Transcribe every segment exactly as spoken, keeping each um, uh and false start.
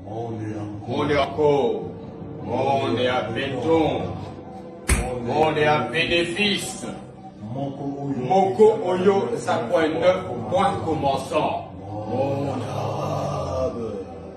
Monde encore. Monde à béton. Monde à bénéfice. Moko Oyo cinquante-neuf point commençant. Monde arabe.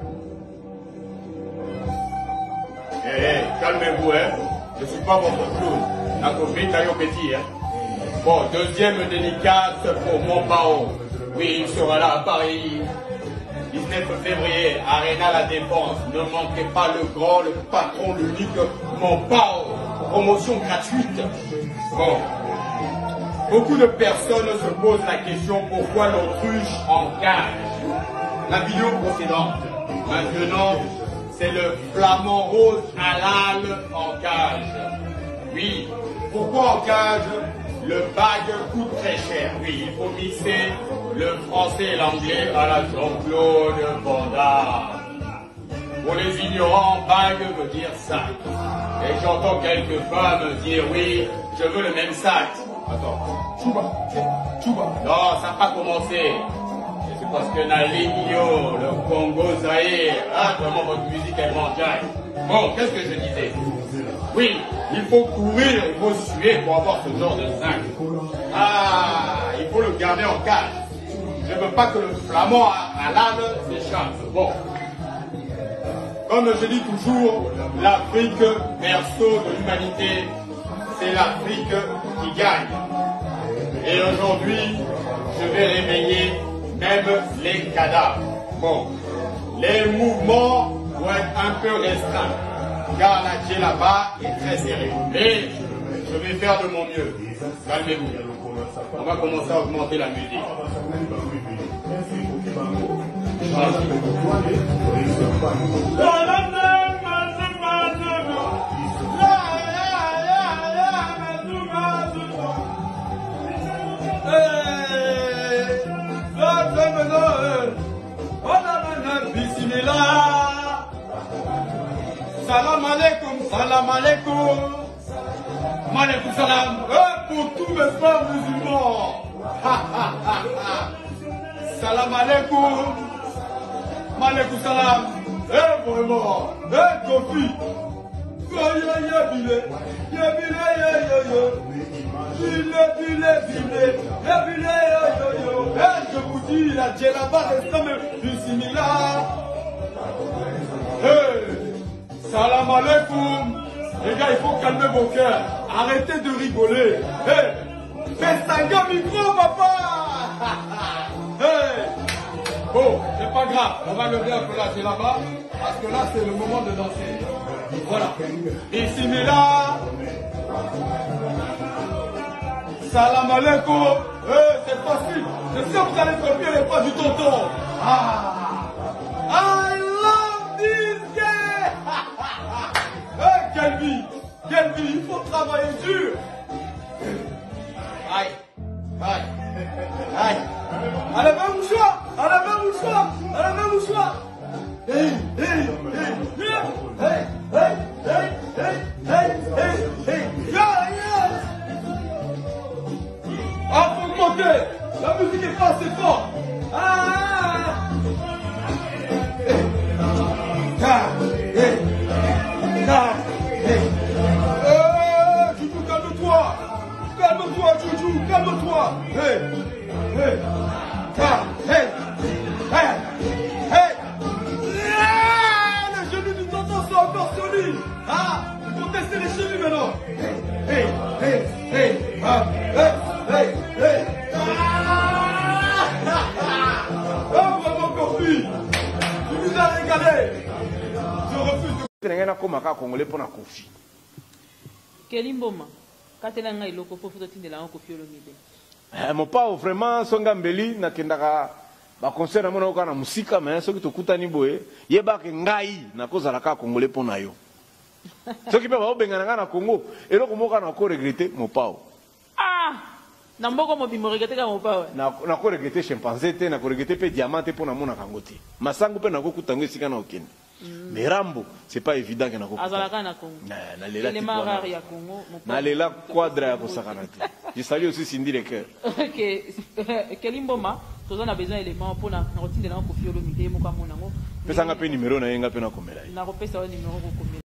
Eh, hey, calmez-vous, hein. Je ne suis pas votre clown. La copine Tayo Petit, hein. Bon, deuxième dédicace pour Montpao. Oui, il sera là à Paris. dix-neuf février, Arena La Défense. Ne manquez pas le grand, le patron, l'unique Montpao. Promotion gratuite. Bon. Beaucoup de personnes se posent la question pourquoi l'autruche en cage. La vidéo précédente. Maintenant, c'est le flamant rose halal en cage. Oui. Pourquoi en cage? Le bag coûte très cher. Oui, il faut mixer le français et l'anglais à la Jean-Claude Van Damme. Pour les ignorants, bag veut dire sac. Et j'entends quelques femmes dire oui, je veux le même sac. Attends, Chouba, Chouba. Non, ça n'a pas commencé. C'est parce que Nalinio, le Congo Zaïre, ah, vraiment votre musique elle m'enjaille. Bon, qu'est-ce que je disais? Oui, il faut courir, il faut suer pour avoir ce genre de zinc. Ah, il faut le garder en cage. Je ne veux pas que le flamand à l'âne s'échappe. Bon. Comme je dis toujours, l'Afrique, berceau de l'humanité, c'est l'Afrique qui gagne. Et aujourd'hui, je vais réveiller même les cadavres. Bon. Les mouvements vont être un peu restreints. Car la Dieu là-bas est très serré. Mais je vais faire de mon mieux. Calmez-vous. On va commencer à augmenter la musique. Salam alaikum, salam alaikum. Malaikum salam. Eh, pour tous mes frères musulmans. Salam alaikum. Malaikum salam. Eh, vraiment. Eh, Kofi. Soyez yabile. Yabile, yo Bile, bile, bile. Yabile, yo Eh, je vous dis, la djellaba reste même du similaire. Eh. Salam alaikum. Les gars, il faut calmer vos cœurs. Arrêtez de rigoler. Hey, fais Sanga micro, papa. Hey. Bon, c'est pas grave. On va lever un peu là, c'est là-bas. Parce que là, c'est le moment de danser. Voilà. Ici, mais là. Salam alaikum. Hey, c'est facile. Je sais que vous allez copier les pas du tonton. Ah. I love this guy. Hey, quelle vie, quelle vie, il faut travailler dur. Aïe, aïe, aïe. Allez, va mon choix, allez, va mon choix, allez, va mon choix. Hey, hey, hey, hey, hey, hey, hey, hey, hey, hey, yeah, yeah. Ah, faut monter, la musique est pas assez forte. Ah, hey, hey. Ah, hey. Euh, Joujou, calme-toi. Calme-toi, Joujou, calme-toi. Hey, hey, ah, hey, hey, hey. Ah, les genoux du tonton sont encore solides. Ah, il faut tester les chevilles maintenant. Hey, hey, hey, ah, hey, hey, hey. Ah, oh, vraiment, Kofi. Tu nous as régalé. Je refuse de Tenengana koma ka Congolais pour na Kofi. Kelimboma, katelanga iloko fofu totinde la Kofi Olomide. Eh mon pas vraiment songa mbeli na kendaka ba concert na mona na musika mais soki to kutani boye yeba ke ngai na kozala ka Congolais pour na yo. Soki pe ba obengana na Congo eloko moka na ko regretter mon pas. Ah, na mboko mo bimo regretter ka mon pas. Na na ko regretter chimpanzé te na ko regretter pe diamant te pour na mona kangote. Masangu pe na ko kutango esika na okende. Mais Rambo, c'est pas évident que na ko. Azalaka na Congo. Na lela les marars ya Congo. Na lela quadra ya kosakanate. Je salue aussi Cindy le cœur. OK, Kelimboma, tous on a besoin d'éléments pour na routine de na Kofi Olomide mo ka monango. pesanga mpe nimero na ye nga mpe nakomela ye nakopesa yo nimero kokomela